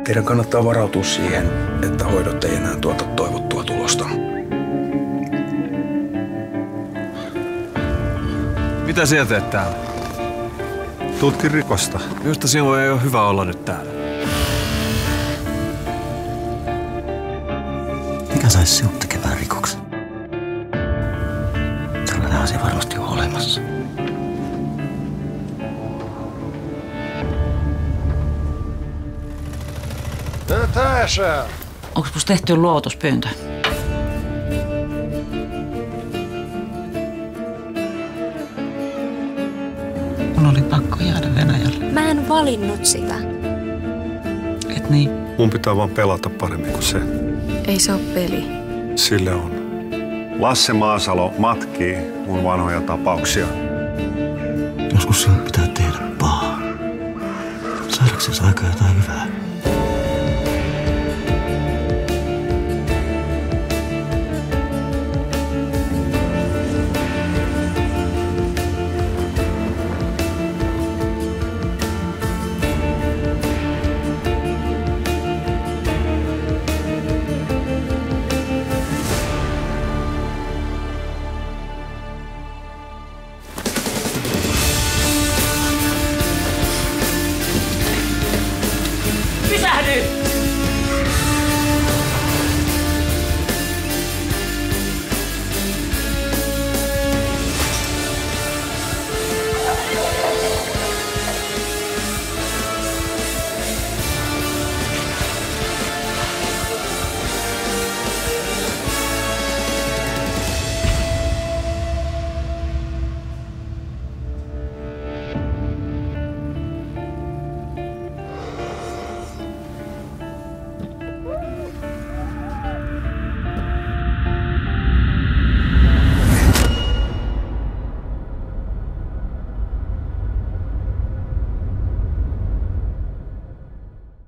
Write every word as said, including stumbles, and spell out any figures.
Teidän kannattaa varautua siihen, että hoidot ei enää tuota toivottua tulosta. Mitä sinä teet täällä? Tutkin rikosta. Minusta sinun ei ole hyvä olla nyt täällä. Mikä saisi sinut tekemään rikoksen? Tällainen asia varmasti on olemassa. Onko musta tehty luovutuspyyntö? Mun oli pakko jäädä Venäjälle. Mä en valinnut sitä. Et niin? Mun pitää vaan pelata paremmin kuin se. Ei se ole peli. Sille on. Lasse Maasalo matkii mun vanhoja tapauksia. Joskus sinun pitää tehdä pahaa. Saadaksesi aikaa jotain hyvää.